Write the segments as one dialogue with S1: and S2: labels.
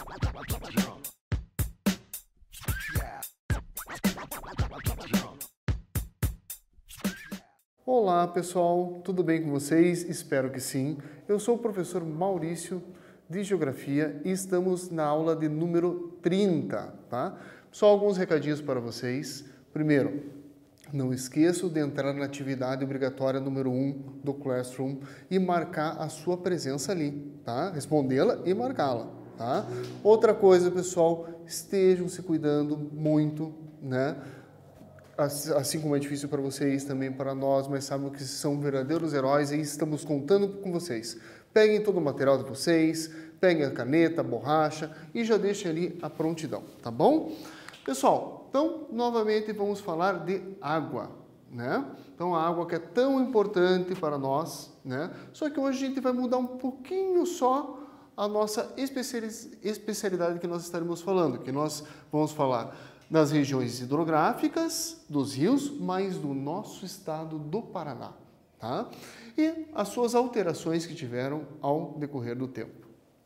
S1: Olá pessoal, tudo bem com vocês? Espero que sim. Eu sou o professor Maurício de Geografia e estamos na aula de número 30, tá? Só alguns recadinhos para vocês. Primeiro, não esqueça de entrar na atividade obrigatória número 1 do Classroom e marcar a sua presença ali, tá? Respondê-la e marcá-la, tá? Outra coisa, pessoal, estejam se cuidando muito, né? Assim como é difícil para vocês, também para nós, mas sabem que são verdadeiros heróis e estamos contando com vocês. Peguem todo o material de vocês, peguem a caneta, a borracha e já deixem ali a prontidão, tá bom? Pessoal, então, novamente vamos falar de água, né? Então, a água que é tão importante para nós, né? Só que hoje a gente vai mudar um pouquinho só a nossa especialidade que nós estaremos falando, que nós vamos falar das regiões hidrográficas, dos rios, mas do nosso estado do Paraná, tá? E as suas alterações que tiveram ao decorrer do tempo.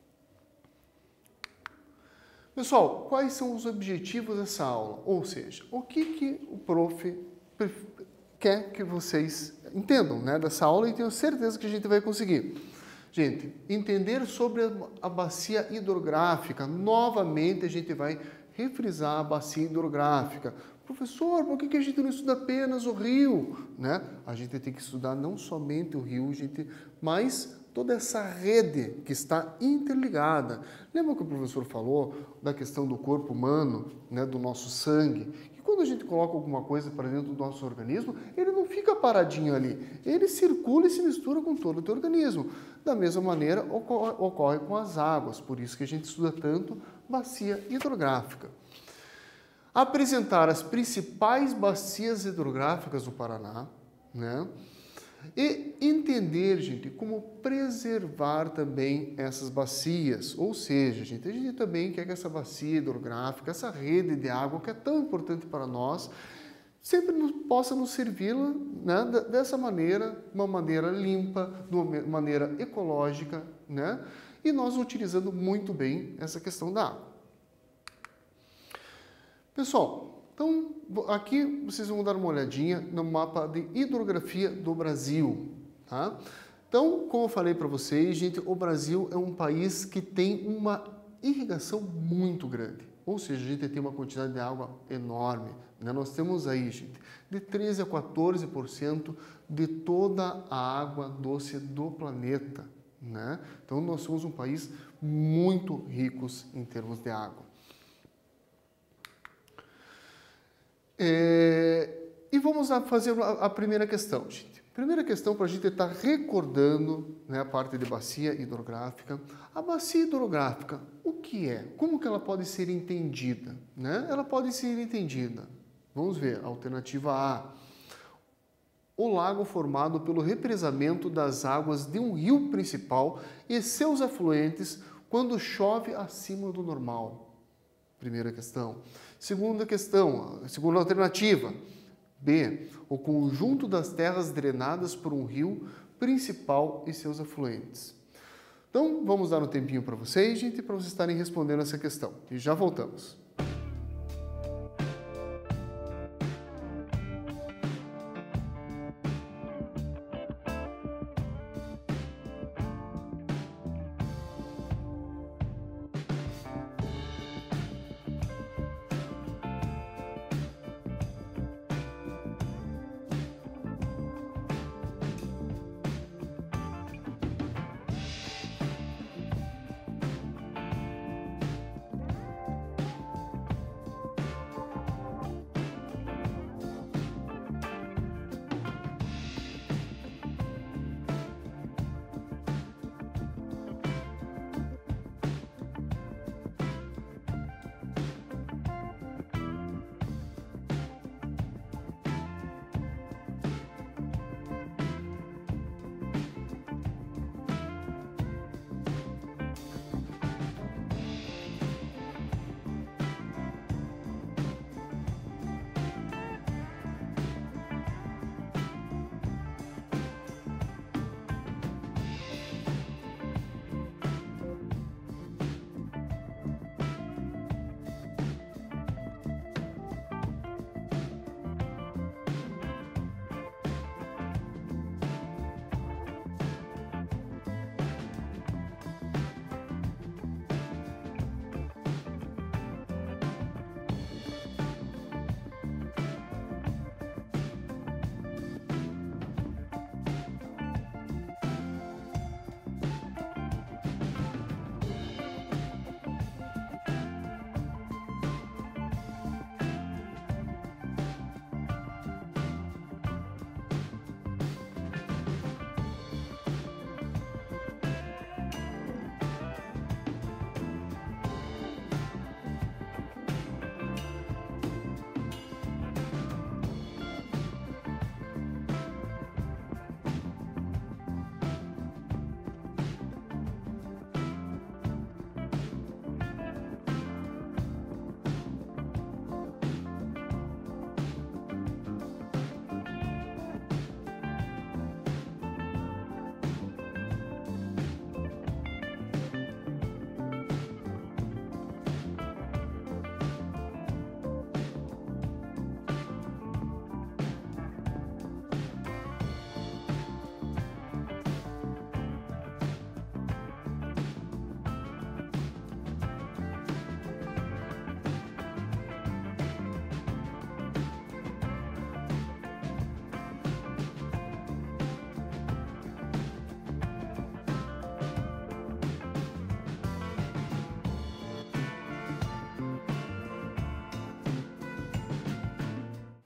S1: Pessoal, quais são os objetivos dessa aula? Ou seja, o que o prof quer que vocês entendam, né, dessa aula e tenho certeza que a gente vai conseguir. Gente, entender sobre a bacia hidrográfica, novamente a gente vai refrisar a bacia hidrográfica. Professor, por que a gente não estuda apenas o rio? Né? A gente tem que estudar não somente o rio, mas toda essa rede que está interligada. Lembra que o professor falou da questão do corpo humano, né, do nosso sangue? Que quando a gente coloca alguma coisa para dentro do nosso organismo, ele não fica paradinho ali. Ele circula e se mistura com todo o teu organismo. Da mesma maneira, ocorre com as águas. Por isso que a gente estuda tanto bacia hidrográfica. Apresentar as principais bacias hidrográficas do Paraná, né? E entender, gente, como preservar também essas bacias. Ou seja, gente, a gente também quer que essa bacia hidrográfica, essa rede de água que é tão importante para nós, sempre possa nos servi-la, né, dessa maneira, uma maneira limpa, de uma maneira ecológica, né? E nós utilizando muito bem essa questão da água. Pessoal, então aqui vocês vão dar uma olhadinha no mapa de hidrografia do Brasil, tá? Então, como eu falei para vocês, gente, o Brasil é um país que tem uma irrigação muito grande. Ou seja, a gente tem uma quantidade de água enorme, né? Nós temos aí, gente, de 13% a 14% de toda a água doce do planeta, né? Então, nós somos um país muito rico em termos de água. E vamos lá fazer a primeira questão, gente. Primeira questão para a gente estar recordando, né, a parte de bacia hidrográfica. A bacia hidrográfica, o que é? Como que ela pode ser entendida? Né? Ela pode ser entendida. Vamos ver, alternativa A. O lago formado pelo represamento das águas de um rio principal e seus afluentes quando chove acima do normal. Primeira questão. Segunda questão, segunda alternativa. B. O conjunto das terras drenadas por um rio principal e seus afluentes. Então, vamos dar um tempinho para vocês, gente, para vocês estarem respondendo essa questão. E já voltamos.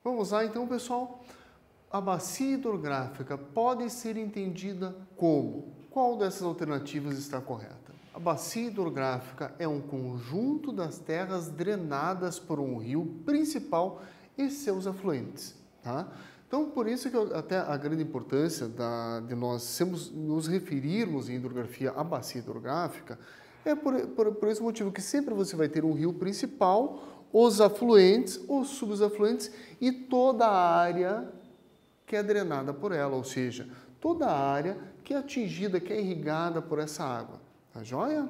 S1: Vamos lá então, pessoal. A bacia hidrográfica pode ser entendida como? Qual dessas alternativas está correta? A bacia hidrográfica é um conjunto das terras drenadas por um rio principal e seus afluentes, tá? Então, por isso que até a grande importância de nós nos referirmos em hidrografia à bacia hidrográfica é por esse motivo que sempre você vai ter um rio principal, os afluentes, os subafluentes e toda a área que é drenada por ela, ou seja, toda a área que é atingida, que é irrigada por essa água. Tá joia?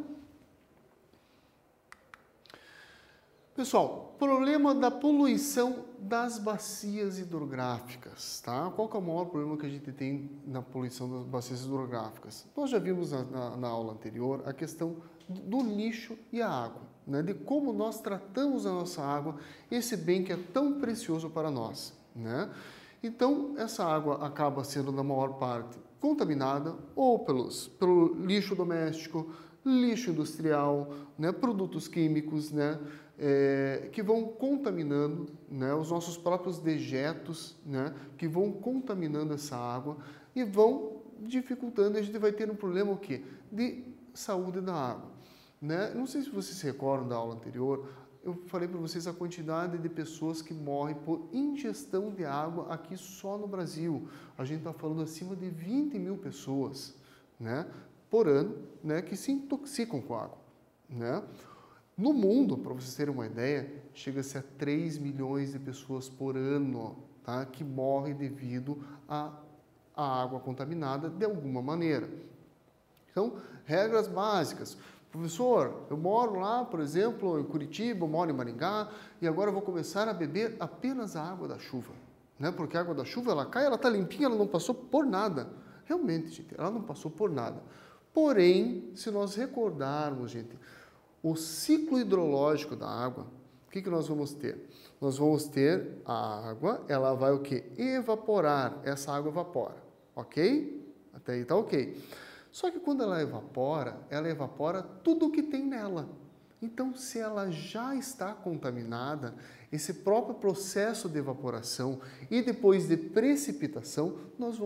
S1: Pessoal, problema da poluição das bacias hidrográficas, tá? Qual que é o maior problema que a gente tem na poluição das bacias hidrográficas? Nós já vimos na aula anterior a questão do lixo e a água, né? De como nós tratamos a nossa água, esse bem que é tão precioso para nós, né? Então, essa água acaba sendo, na maior parte, contaminada ou pelo lixo doméstico, lixo industrial, né, produtos químicos, né, que vão contaminando, né, os nossos próprios dejetos, né, que vão contaminando essa água e vão dificultando. A gente vai ter um problema o quê? De saúde da água. Né? Não sei se vocês se recordam da aula anterior, eu falei para vocês a quantidade de pessoas que morrem por ingestão de água aqui só no Brasil. A gente está falando acima de 20 mil pessoas, né, por ano, né, que se intoxicam com água. Né? No mundo, para vocês terem uma ideia, chega-se a 3 milhões de pessoas por ano, tá, que morrem devido à água contaminada de alguma maneira. Então, regras básicas. Professor, eu moro lá, por exemplo, em Curitiba, eu moro em Maringá, e agora eu vou começar a beber apenas a água da chuva. Né? Porque a água da chuva, ela cai, ela está limpinha, ela não passou por nada. Realmente, gente, ela não passou por nada. Porém, se nós recordarmos, gente, o ciclo hidrológico da água, o que nós vamos ter? Nós vamos ter a água, ela vai o quê? Evaporar. Essa água evapora, ok? Até aí está ok. Só que quando ela evapora tudo o que tem nela. Então, se ela já está contaminada, esse próprio processo de evaporação e depois de precipitação,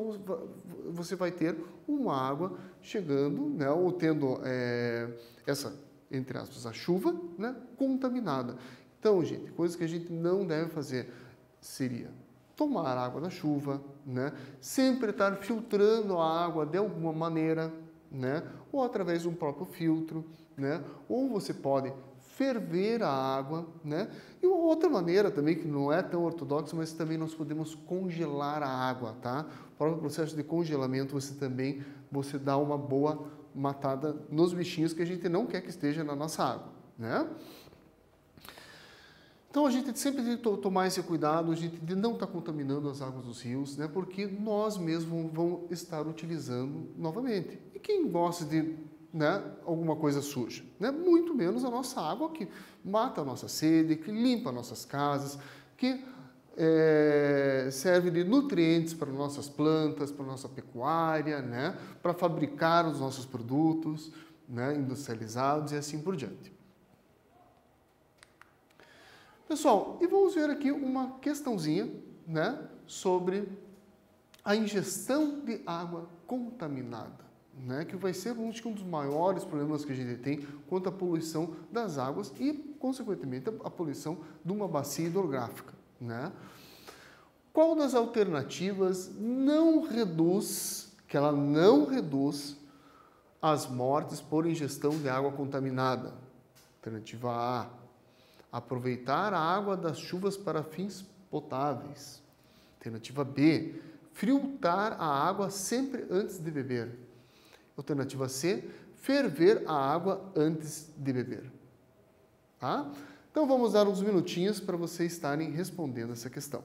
S1: você vai ter uma água chegando, né, ou tendo essa, entre aspas, a chuva, né, contaminada. Então, gente, coisas que a gente não deve fazer seria tomar água da chuva, né? Sempre estar filtrando a água de alguma maneira, né? Ou através de um próprio filtro, né? Ou você pode ferver a água, né? E uma outra maneira também, que não é tão ortodoxa, mas também nós podemos congelar a água, tá? O próprio processo de congelamento, você dá uma boa matada nos bichinhos que a gente não quer que esteja na nossa água, né? Então, a gente sempre tem que tomar esse cuidado, a gente de não estar contaminando as águas dos rios, né? Porque nós mesmos vamos estar utilizando novamente. E quem gosta de, né, alguma coisa suja? Né? Muito menos a nossa água, que mata a nossa sede, que limpa nossas casas, que serve de nutrientes para nossas plantas, para nossa pecuária, né? Para fabricar os nossos produtos, né, industrializados e assim por diante. Pessoal, e vamos ver aqui uma questãozinha, né, sobre a ingestão de água contaminada, né, que vai ser um dos maiores problemas que a gente tem quanto à poluição das águas e, consequentemente, a poluição de uma bacia hidrográfica. Né? Qual das alternativas não reduz as mortes por ingestão de água contaminada? Alternativa A. Aproveitar a água das chuvas para fins potáveis. Alternativa B. Filtrar a água sempre antes de beber. Alternativa C. Ferver a água antes de beber. Tá? Então vamos dar uns minutinhos para vocês estarem respondendo essa questão.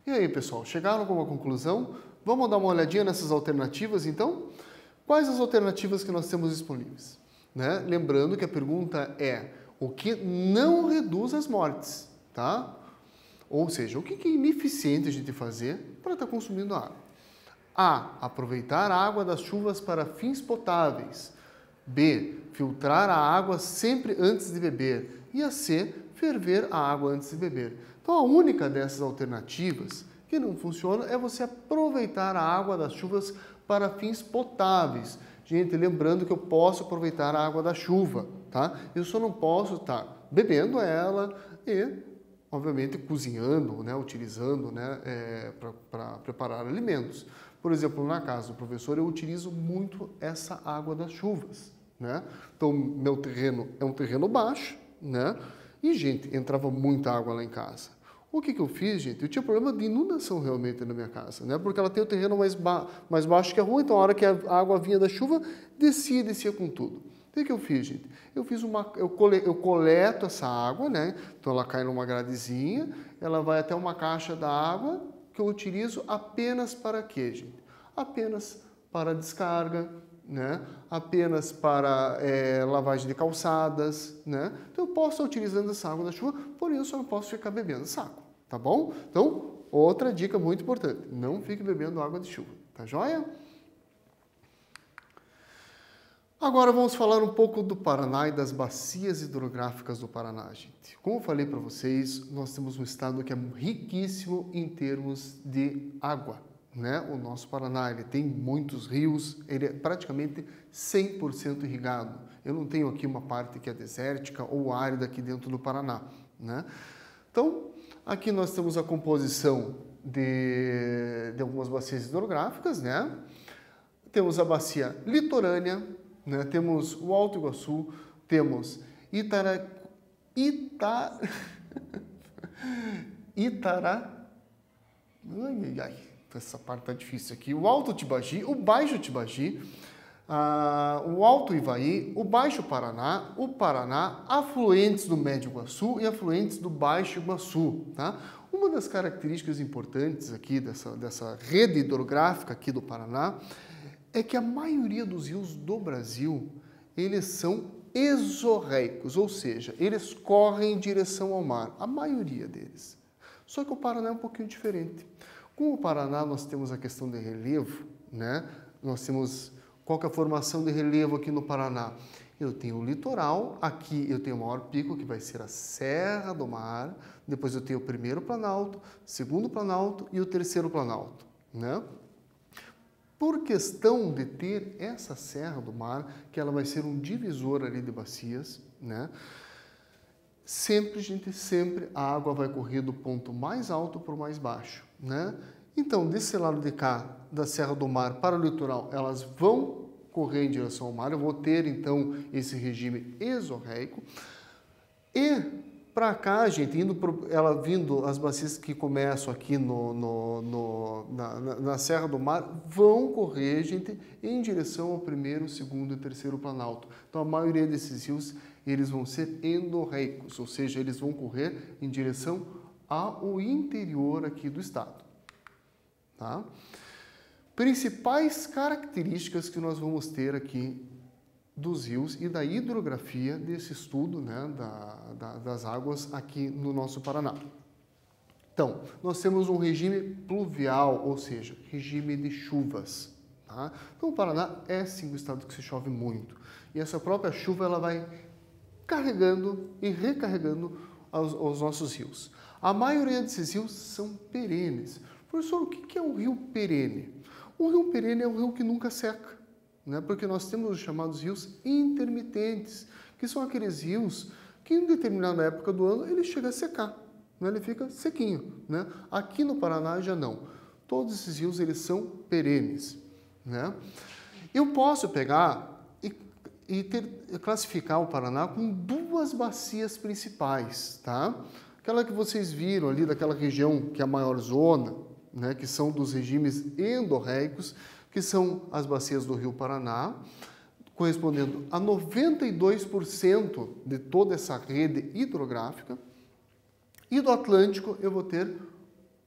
S1: E aí, pessoal, chegaram a alguma conclusão? Vamos dar uma olhadinha nessas alternativas, então? Quais as alternativas que nós temos disponíveis? Né? Lembrando que a pergunta é o que não reduz as mortes, tá? Ou seja, o que é ineficiente a gente fazer para estar consumindo água? A. Aproveitar a água das chuvas para fins potáveis. B. Filtrar a água sempre antes de beber. E a C. Ferver a água antes de beber. Então, a única dessas alternativas que não funciona é você aproveitar a água das chuvas para fins potáveis. Gente, lembrando que eu posso aproveitar a água da chuva, tá? Eu só não posso estar bebendo ela e, obviamente, cozinhando, né? Utilizando, né? Para preparar alimentos. Por exemplo, na casa do professor, eu utilizo muito essa água das chuvas, né? Então, meu terreno é um terreno baixo, né? E, gente, entrava muita água lá em casa. O que eu fiz, gente? Eu tinha problema de inundação realmente na minha casa, né? Porque ela tem o terreno mais baixo que a rua, então a hora que a água vinha da chuva, descia com tudo. Então, o que eu fiz, gente? Eu coleto essa água, né? Então ela cai numa gradezinha, ela vai até uma caixa da água que eu utilizo apenas para quê, gente? Apenas para descarga, né? Apenas para lavagem de calçadas, né? Então eu posso estar utilizando essa água da chuva, porém eu só não posso ficar bebendo saco, tá bom? Então, outra dica muito importante, não fique bebendo água de chuva, tá joia? Agora vamos falar um pouco do Paraná e das bacias hidrográficas do Paraná, gente. Como eu falei para vocês, nós temos um estado que é riquíssimo em termos de água, né? O nosso Paraná, ele tem muitos rios, ele é praticamente 100% irrigado. Eu não tenho aqui uma parte que é desértica ou árida aqui dentro do Paraná, né? Então, aqui nós temos a composição de algumas bacias hidrográficas, né? Temos a bacia litorânea, né? Temos o Alto Iguaçu, temos essa parte tá difícil aqui. O Alto Tibagi, o Baixo Tibagi, o Alto Ivaí, o Baixo Paraná, o Paraná, afluentes do Médio Iguaçu e afluentes do Baixo Iguaçu, tá? Uma das características importantes aqui dessa rede hidrográfica aqui do Paraná é que a maioria dos rios do Brasil, eles são exorreicos, ou seja, eles correm em direção ao mar, a maioria deles. Só que o Paraná é um pouquinho diferente. Com o Paraná nós temos a questão de relevo, né? Nós temos qual que é a formação de relevo aqui no Paraná? Eu tenho o litoral, aqui eu tenho o maior pico, que vai ser a Serra do Mar, depois eu tenho o primeiro planalto, segundo planalto e o terceiro planalto, né? Por questão de ter essa Serra do Mar, que ela vai ser um divisor ali de bacias, né? Sempre a água vai correr do ponto mais alto para o mais baixo, né? Então, desse lado de cá, da Serra do Mar para o litoral, elas vão correr em direção ao mar. Eu vou ter, então, esse regime exorreico. E para cá, gente, ela vindo, as bacias que começam aqui na Serra do Mar, vão correr, gente, em direção ao primeiro, segundo e terceiro planalto. Então, a maioria desses rios, eles vão ser endorreicos, ou seja, eles vão correr em direção ao interior aqui do estado. Tá? Principais características que nós vamos ter aqui dos rios e da hidrografia desse estudo, né, das águas aqui no nosso Paraná. Então, nós temos um regime pluvial, ou seja, regime de chuvas. Tá? Então, o Paraná é sim um estado que se chove muito. E essa própria chuva ela vai carregando e recarregando os nossos rios. A maioria desses rios são perenes. Professor, o que é um rio perene? Um rio perene é um rio que nunca seca, né? Porque nós temos os chamados rios intermitentes, que são aqueles rios que em determinada época do ano ele chega a secar, né? Ele fica sequinho, né? Aqui no Paraná já não. Todos esses rios eles são perenes, né? Eu posso pegar e classificar o Paraná com duas bacias principais, tá? Aquela que vocês viram ali daquela região que é a maior zona, né, que são dos regimes endorreicos, que são as bacias do Rio Paraná, correspondendo a 92% de toda essa rede hidrográfica. E do Atlântico eu vou ter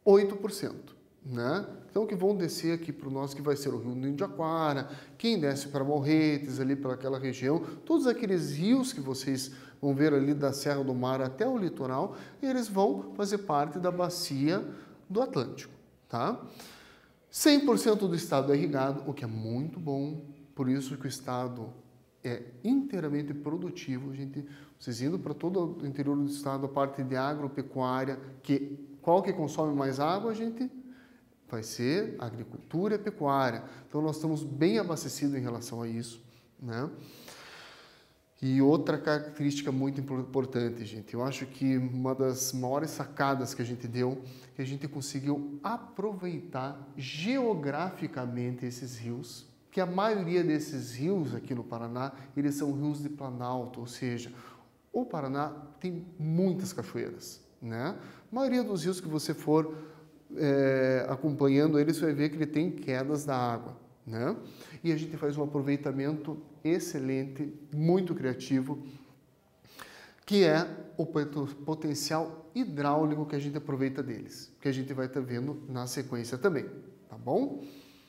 S1: 8%. Né? Então, que vão descer aqui para o nosso, que vai ser o Rio do Indiaquara, quem desce para Morretes, ali para aquela região, todos aqueles rios que vocês vão ver ali da Serra do Mar até o litoral, eles vão fazer parte da bacia do Atlântico, tá? 100% do estado é irrigado, o que é muito bom, por isso que o estado é inteiramente produtivo. Vocês indo para todo o interior do estado, a parte de agropecuária, qual que consome mais água, a gente vai ser agricultura e pecuária. Então, nós estamos bem abastecidos em relação a isso, né? E outra característica muito importante, gente, eu acho que uma das maiores sacadas que a gente deu, que a gente conseguiu aproveitar geograficamente esses rios, que a maioria desses rios aqui no Paraná, eles são rios de planalto, ou seja, o Paraná tem muitas cachoeiras, né? A maioria dos rios que você for acompanhando eles, você vai ver que ele tem quedas da água, né? E a gente faz um aproveitamento excelente, muito criativo, que é o potencial hidráulico que a gente aproveita deles, que a gente vai estar vendo na sequência também, tá bom?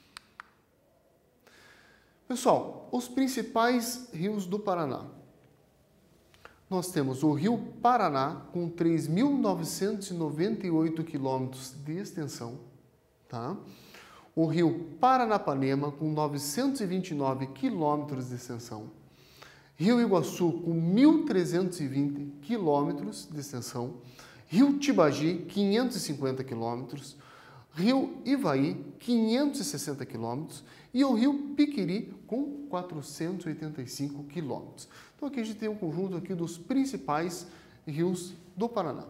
S1: Pessoal, os principais rios do Paraná. Nós temos o Rio Paraná, com 3.998 quilômetros de extensão, tá? O Rio Paranapanema, com 929 quilômetros de extensão. Rio Iguaçu, com 1.320 quilômetros de extensão. Rio Tibagi, 550 quilômetros. Rio Ivaí, 560 quilômetros. E o Rio Piquiri, com 485 quilômetros. Então, aqui a gente tem um conjunto aqui dos principais rios do Paraná.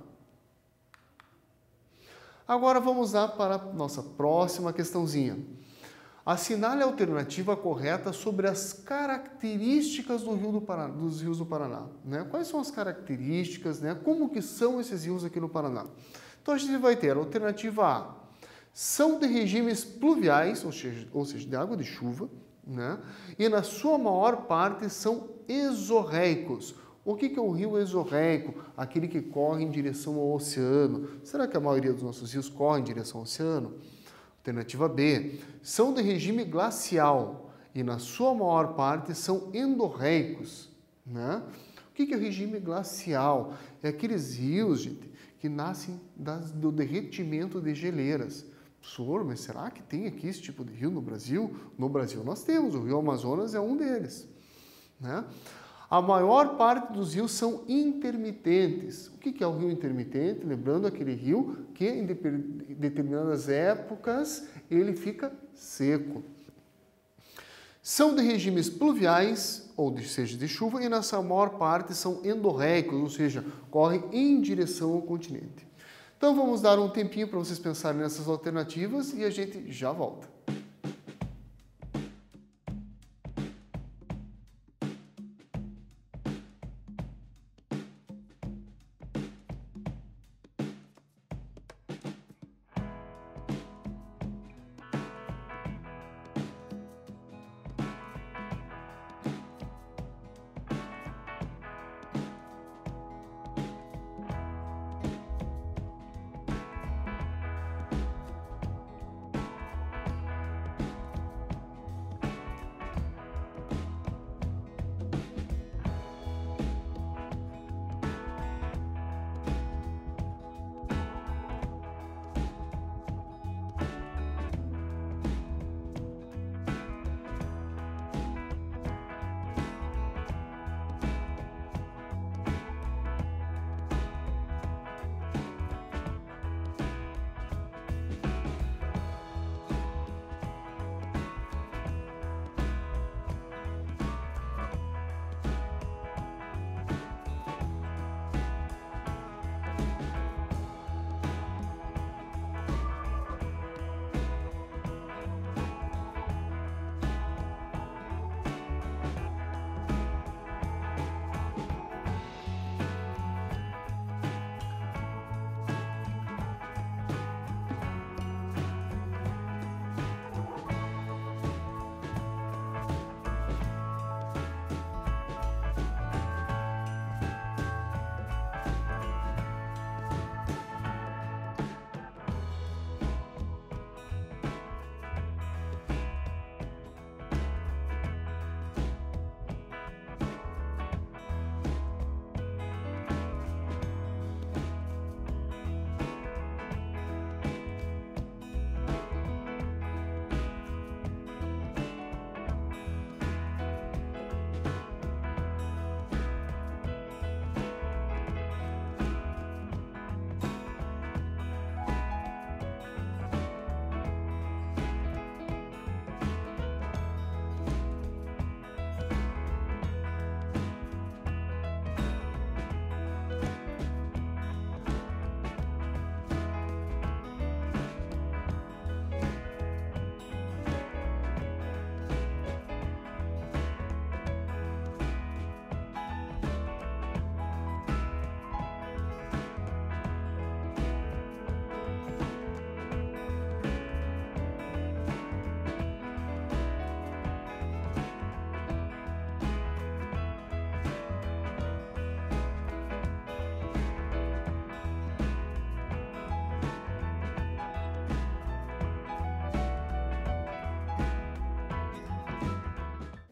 S1: Agora, vamos lá para a nossa próxima questãozinha. Assinale a alternativa correta sobre as características dos rios do Paraná. Né? Quais são as características, né? Como que são esses rios aqui no Paraná? Então, a gente vai ter a alternativa A. São de regimes pluviais, ou seja, de água de chuva, né? E na sua maior parte são exorreicos. O que é um rio exorreico? Aquele que corre em direção ao oceano. Será que a maioria dos nossos rios corre em direção ao oceano? Alternativa B. São de regime glacial e na sua maior parte são endorreicos, né? O que é o regime glacial? É aqueles rios, gente, que nascem do derretimento de geleiras. Senhor, mas será que tem aqui esse tipo de rio no Brasil? No Brasil nós temos, o Rio Amazonas é um deles, né? A maior parte dos rios são intermitentes. O que é o rio intermitente? Lembrando aquele rio que em determinadas épocas ele fica seco. São de regimes pluviais, ou seja, de chuva, e na sua maior parte são endorreicos, ou seja, correm em direção ao continente. Então vamos dar um tempinho para vocês pensarem nessas alternativas e a gente já volta.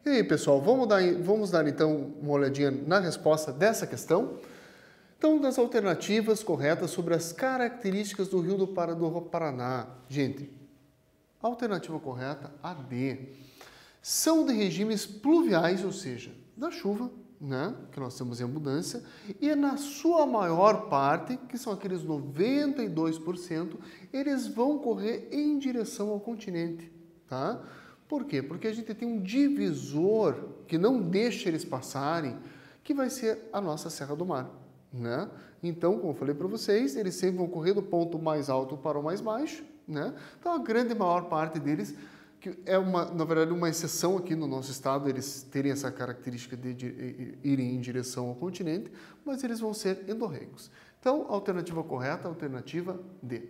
S1: E aí, pessoal, vamos dar então uma olhadinha na resposta dessa questão? Então, das alternativas corretas sobre as características do Rio do Paraná. Gente, a alternativa correta, a D, são de regimes pluviais, ou seja, da chuva, né, que nós temos em abundância, e na sua maior parte, que são aqueles 92%, eles vão correr em direção ao continente, tá? Por quê? Porque a gente tem um divisor que não deixa eles passarem, que vai ser a nossa Serra do Mar, né? Então, como eu falei para vocês, eles sempre vão correr do ponto mais alto para o mais baixo, né? Então, a grande maior parte deles, que é na verdade uma exceção aqui no nosso estado, eles terem essa característica de irem em direção ao continente, mas eles vão ser endorreicos. Então, a alternativa correta, a alternativa D.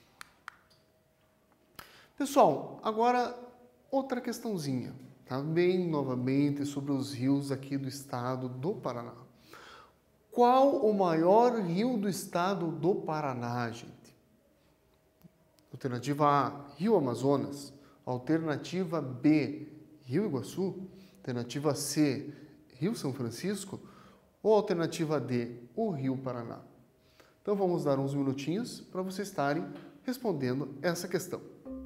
S1: Pessoal, agora outra questãozinha, também novamente sobre os rios aqui do estado do Paraná. Qual o maior rio do estado do Paraná, gente? Alternativa A, Rio Amazonas. Alternativa B, Rio Iguaçu. Alternativa C, Rio São Francisco. Ou alternativa D, o Rio Paraná. Então vamos dar uns minutinhos para vocês estarem respondendo essa questão.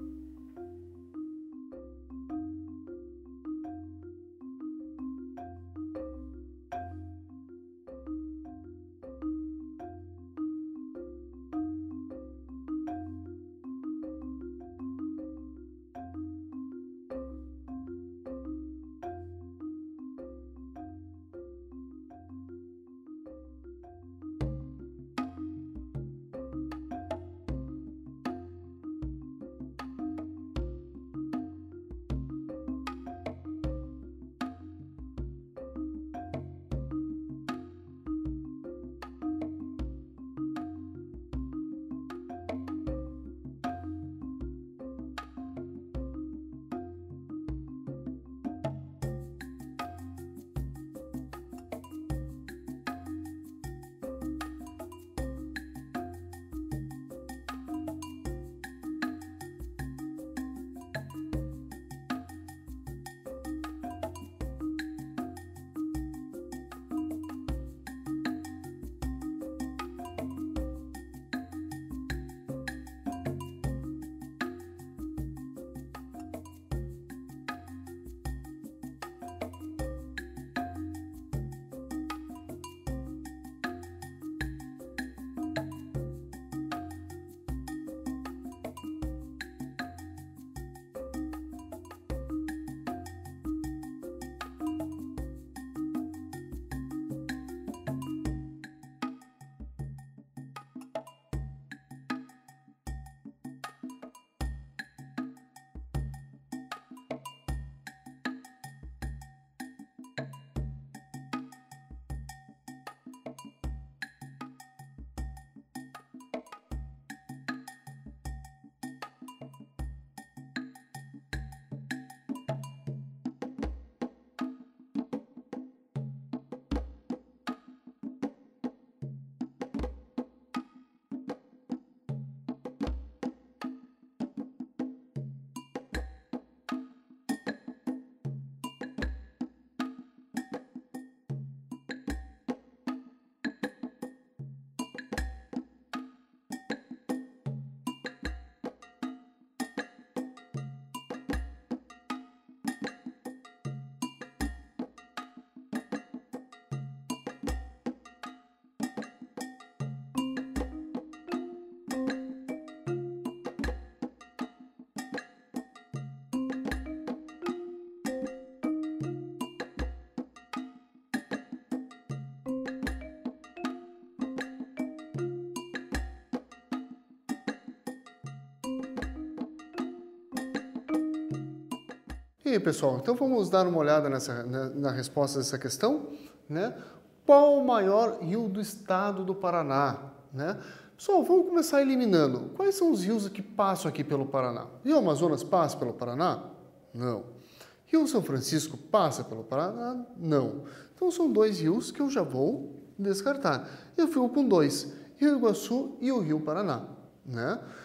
S1: E aí, pessoal, então vamos dar uma olhada na resposta dessa questão, né? Qual o maior rio do estado do Paraná, né? Pessoal, vamos começar eliminando. Quais são os rios que passam aqui pelo Paraná? Rio Amazonas passa pelo Paraná? Não. Rio São Francisco passa pelo Paraná? Não. Então são dois rios que eu já vou descartar. Eu fico com dois, Rio Iguaçu e o Rio Paraná, né?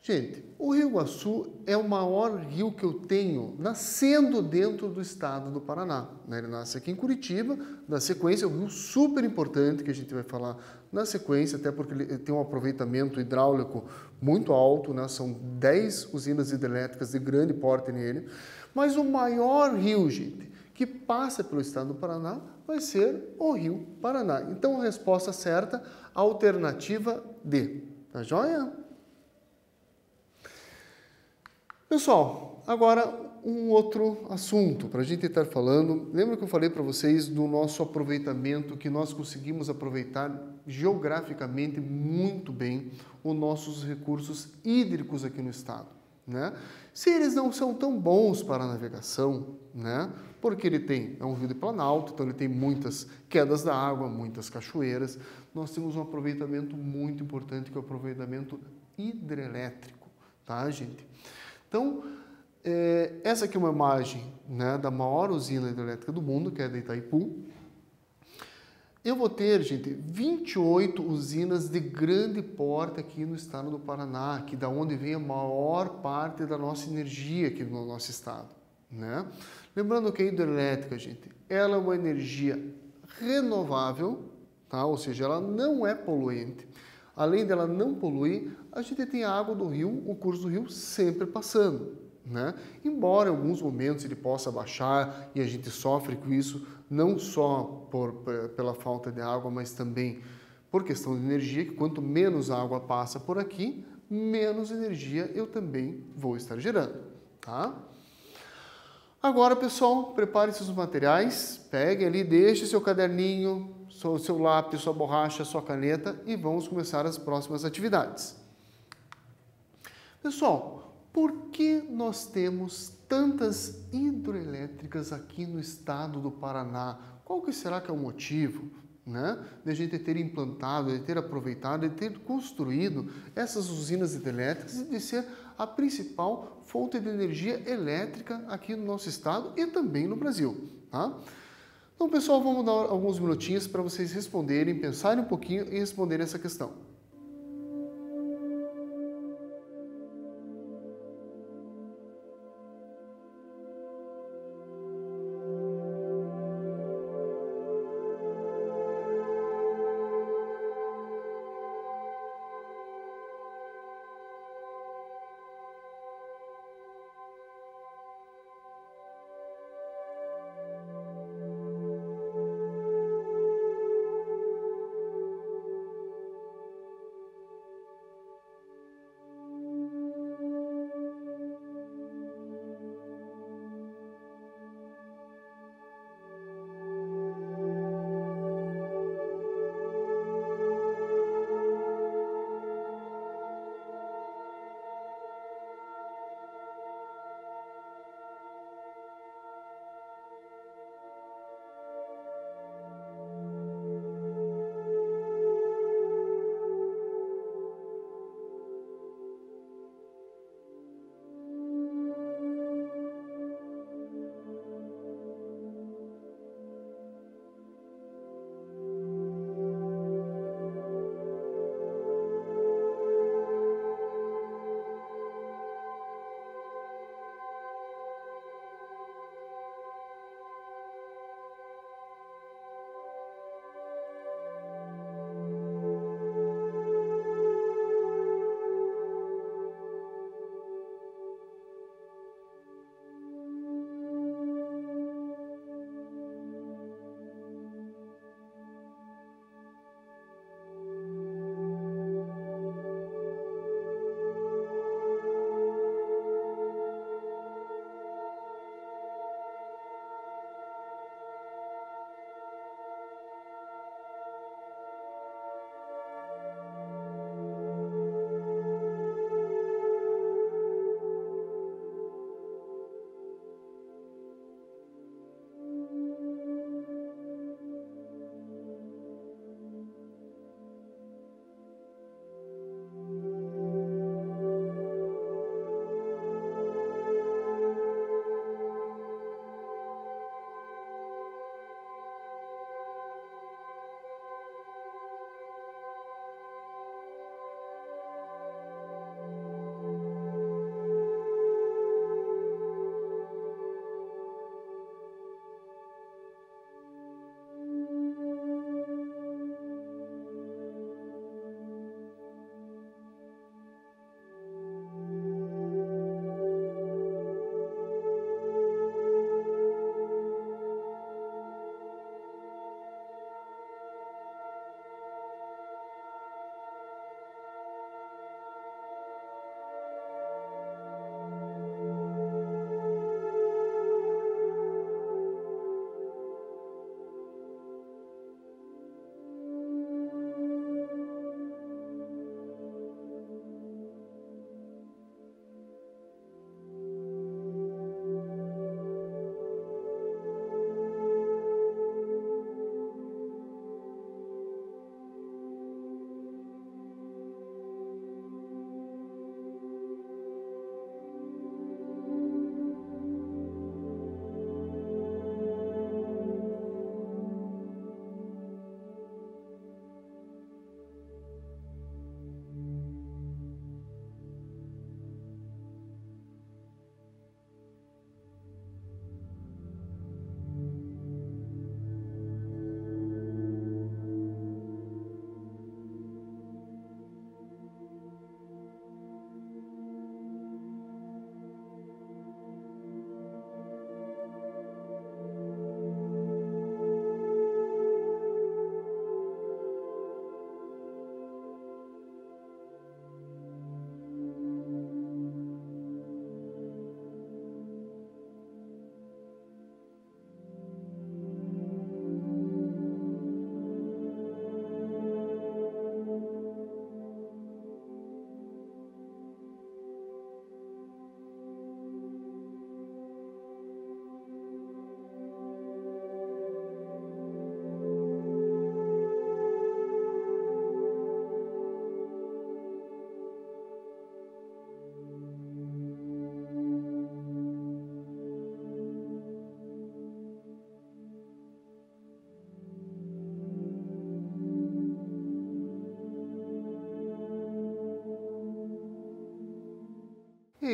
S1: Gente, o Rio Iguaçu é o maior rio que eu tenho nascendo dentro do estado do Paraná, né? Ele nasce aqui em Curitiba, na sequência, é um rio super importante que a gente vai falar na sequência, até porque ele tem um aproveitamento hidráulico muito alto, né? São 10 usinas hidrelétricas de grande porte nele, mas o maior rio, gente, que passa pelo estado do Paraná vai ser o Rio Paraná. Então, a resposta certa, alternativa D. Tá joia? Pessoal, agora um outro assunto para a gente estar falando. Lembra que eu falei para vocês do nosso aproveitamento, que nós conseguimos aproveitar geograficamente muito bem os nossos recursos hídricos aqui no estado, né? Se eles não são tão bons para a navegação, né? Porque é um rio de planalto, então ele tem muitas quedas da água, muitas cachoeiras. Nós temos um aproveitamento muito importante, que é o aproveitamento hidrelétrico, tá, gente? Então, essa aqui é uma imagem, né, da maior usina hidrelétrica do mundo, que é a da Itaipu. Eu vou ter, gente, 28 usinas de grande porte aqui no estado do Paraná, que da onde vem a maior parte da nossa energia aqui no nosso estado, né? Lembrando que a hidrelétrica, gente, ela é uma energia renovável, tá? Ou seja, ela não é poluente. Além dela não poluir, a gente tem a água do rio, o curso do rio sempre passando, né? Embora em alguns momentos ele possa baixar e a gente sofre com isso, não só pela falta de água, mas também por questão de energia, que quanto menos água passa por aqui, menos energia eu também vou estar gerando, tá? Agora, pessoal, prepare seus materiais, pegue ali, deixe seu caderninho, seu lápis, sua borracha, sua caneta e vamos começar as próximas atividades. Pessoal, por que nós temos tantas hidroelétricas aqui no estado do Paraná? Qual que será que é o motivo, né, de a gente ter implantado, de ter aproveitado, de ter construído essas usinas hidrelétricas e de ser a principal fonte de energia elétrica aqui no nosso estado e também no Brasil, tá? Então, pessoal, vamos dar alguns minutinhos para vocês responderem, pensarem um pouquinho e responderem essa questão.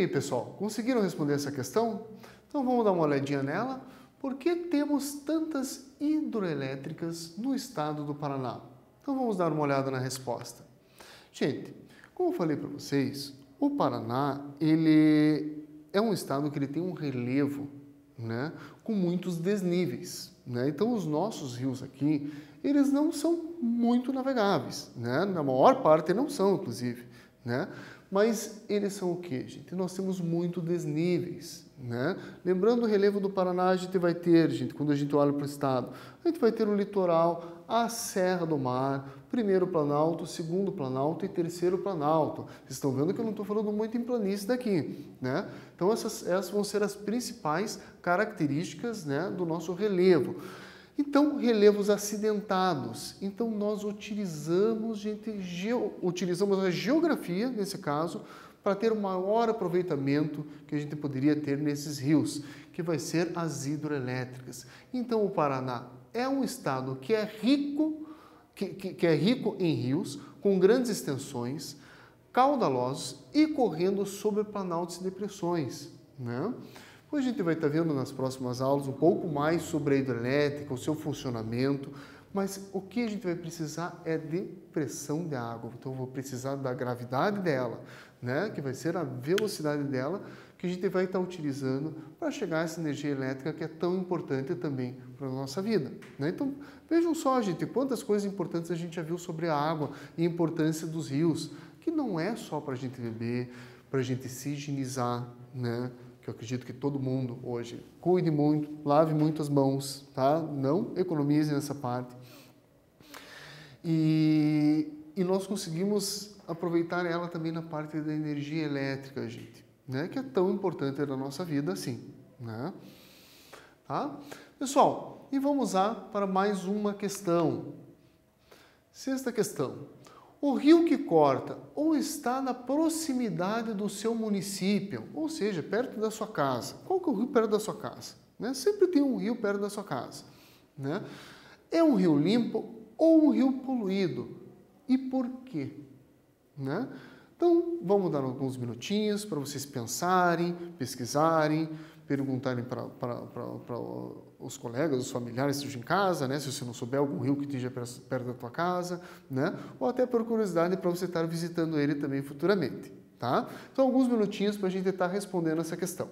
S1: aí, pessoal, conseguiram responder essa questão? Então vamos dar uma olhadinha nela. Por que temos tantas hidroelétricas no estado do Paraná? Então vamos dar uma olhada na resposta. Gente, como eu falei para vocês, o Paraná, ele é um estado que ele tem um relevo, né, com muitos desníveis, né? Então os nossos rios aqui, eles não são muito navegáveis, né? Na maior parte não são, inclusive, né? Mas eles são o quê, gente? Nós temos muito desníveis, né? Lembrando o relevo do Paraná, a gente vai ter, gente, quando a gente olha para o estado, a gente vai ter o litoral, a Serra do Mar, primeiro Planalto, segundo Planalto e terceiro Planalto. Vocês estão vendo que eu não estou falando muito em planície daqui, né? Então essas vão ser as principais características, né, do nosso relevo. Então, relevos acidentados. Então, nós utilizamos, gente, utilizamos a geografia, nesse caso, para ter o maior aproveitamento que a gente poderia ter nesses rios, que vai ser as hidroelétricas. Então, o Paraná é um estado que é rico, que é rico em rios, com grandes extensões, caudalosos e correndo sobre planaltos e depressões, né? Hoje a gente vai estar vendo nas próximas aulas um pouco mais sobre a hidrelétrica, o seu funcionamento, mas o que a gente vai precisar é de pressão de água. Então eu vou precisar da gravidade dela, né, que vai ser a velocidade dela, que a gente vai estar utilizando para chegar a essa energia elétrica que é tão importante também para a nossa vida, né? Então vejam só, gente, quantas coisas importantes a gente já viu sobre a água e a importância dos rios, que não é só para a gente beber, para a gente se higienizar, né? Que eu acredito que todo mundo hoje cuide muito, lave muito as mãos, tá? Não economize nessa parte. E nós conseguimos aproveitar ela também na parte da energia elétrica, gente, né? Que é tão importante na nossa vida assim, né? Tá? Pessoal, e vamos lá para mais uma questão. Sexta questão. O rio que corta ou está na proximidade do seu município, ou seja, perto da sua casa. Qual que é o rio perto da sua casa? Né? Sempre tem um rio perto da sua casa, né? É um rio limpo ou um rio poluído? E por quê? Né? Então, vamos dar alguns minutinhos para vocês pensarem, pesquisarem, perguntarem para os colegas, os familiares que estejam em casa, né? Se você não souber algum rio que esteja perto da tua casa, né? Ou até por curiosidade para você estar visitando ele também futuramente, tá? Então, alguns minutinhos para a gente estar respondendo essa questão.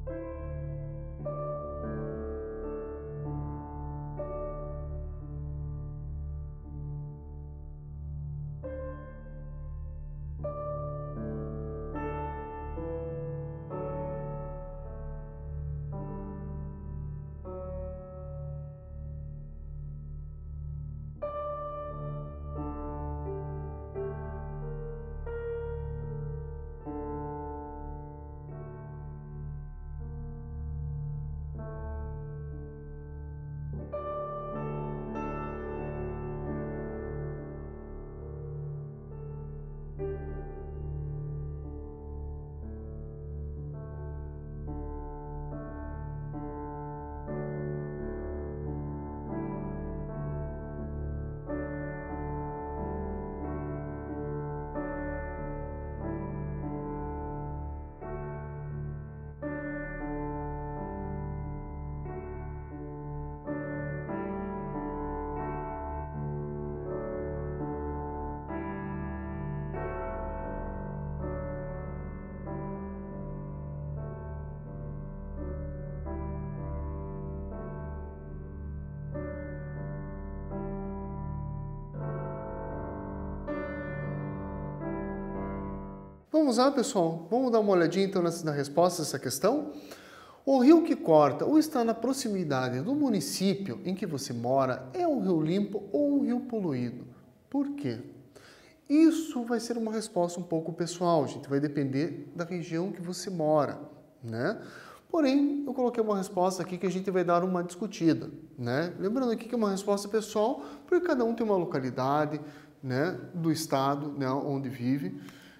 S1: Vamos lá, pessoal? Vamos dar uma olhadinha então na resposta dessa questão? O rio que corta ou está na proximidade do município em que você mora é um rio limpo ou um rio poluído? Por quê? Isso vai ser uma resposta um pouco pessoal, gente. Vai depender da região que você mora, né? Porém, eu coloquei uma resposta aqui que a gente vai dar uma discutida, né? Lembrando aqui que é uma resposta pessoal, porque cada um tem uma localidade, né, do estado, né, onde vive,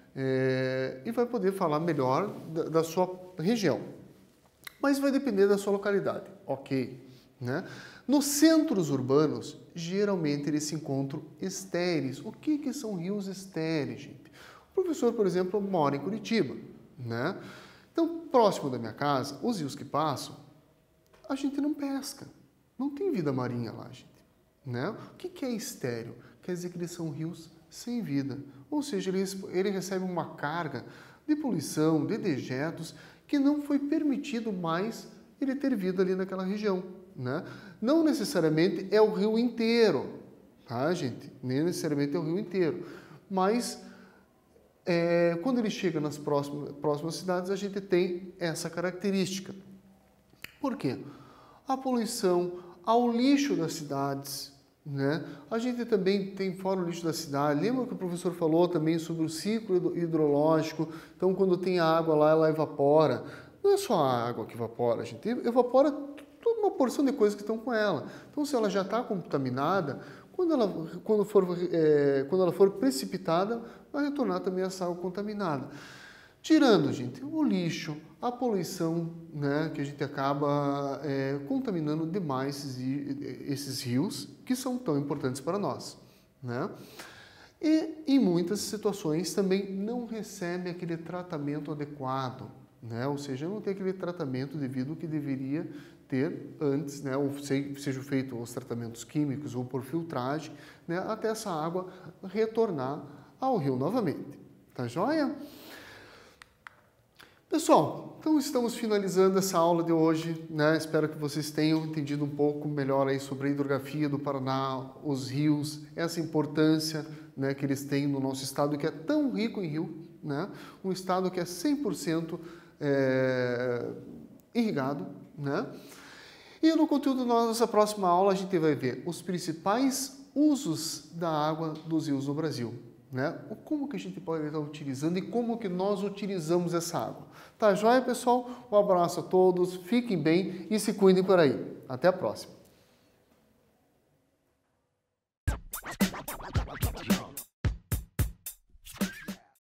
S1: e vai poder falar melhor da sua região. Mas vai depender da sua localidade, ok? Né? Nos centros urbanos, geralmente eles se encontram estéreis. O que são rios estéreis, gente? O professor, por exemplo, mora em Curitiba, né? Então, próximo da minha casa, os rios que passam, a gente não pesca. Não tem vida marinha lá, gente. Né? O que é estéreo? Quer dizer que eles são rios sem vida. Ou seja, ele recebe uma carga de poluição, de dejetos, que não foi permitido mais ele ter vida ali naquela região. Né? Não necessariamente é o rio inteiro, tá, gente? Nem necessariamente é o rio inteiro. Mas, quando ele chega nas próximas cidades, a gente tem essa característica. Por quê? A poluição, ao lixo das cidades, né? A gente também tem fora o lixo da cidade. Lembra que o professor falou também sobre o ciclo hidrológico? Então, quando tem água lá, ela evapora. Não é só a água que evapora, a gente evapora toda uma porção de coisas que estão com ela. Então, se ela já está contaminada, quando ela for precipitada, vai retornar também essa água contaminada. Tirando, gente, o lixo, a poluição, né, que a gente acaba contaminando demais esses rios, que são tão importantes para nós. Né? E, em muitas situações, também não recebe aquele tratamento adequado, né? Ou seja, não tem aquele tratamento devido que deveria ter antes, né? Ou sejam feitos os tratamentos químicos ou por filtragem, né? Até essa água retornar ao rio novamente. Tá joia? Pessoal, então estamos finalizando essa aula de hoje, né? Espero que vocês tenham entendido um pouco melhor aí sobre a hidrografia do Paraná, os rios, essa importância, né, que eles têm no nosso estado, que é tão rico em rio, né? Um estado que é 100% irrigado, né? E no conteúdo da nossa próxima aula a gente vai ver os principais usos da água dos rios no Brasil. Né? Como que a gente pode estar utilizando e como que nós utilizamos essa água. Tá joia, pessoal? Um abraço a todos, fiquem bem e se cuidem por aí. Até a próxima.